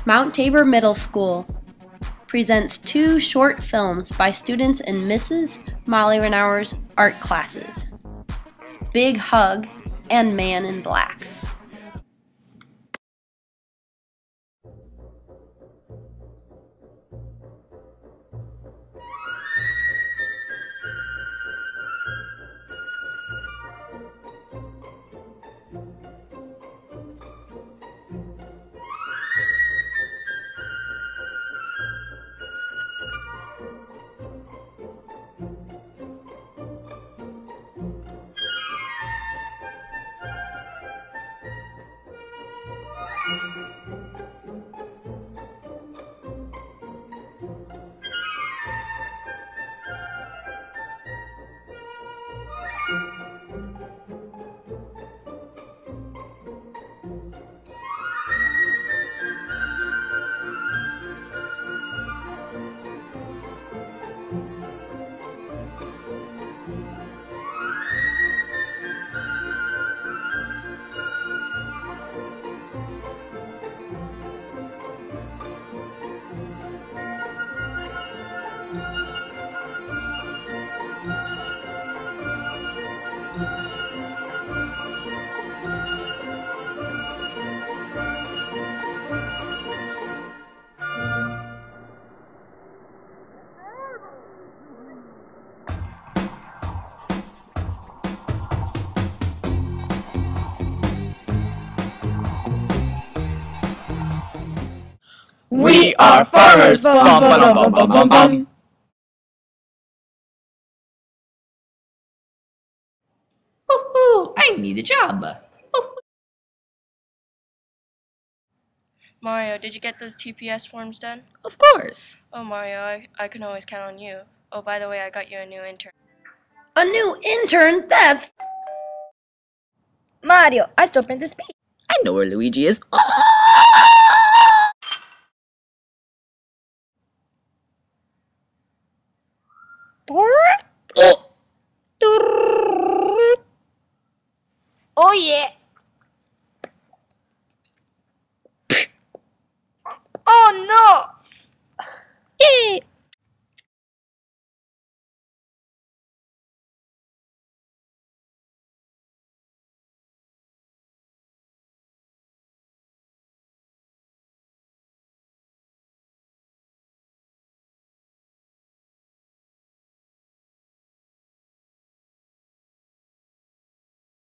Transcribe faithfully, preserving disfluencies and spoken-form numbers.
Mount Tabor Middle School presents two short films by students in Missus Molly Renauer's art classes, Big Hug and Man in Black. We are farmers! Bum, bum, bum, bum, bum, bum. Woohoo! I need a job. Mario, did you get those T P S forms done? Of course. Oh, Mario, I, I can always count on you. Oh, by the way, I got you a new intern. A new intern? That's... Mario, I still print this page. I know where Luigi is. Oh!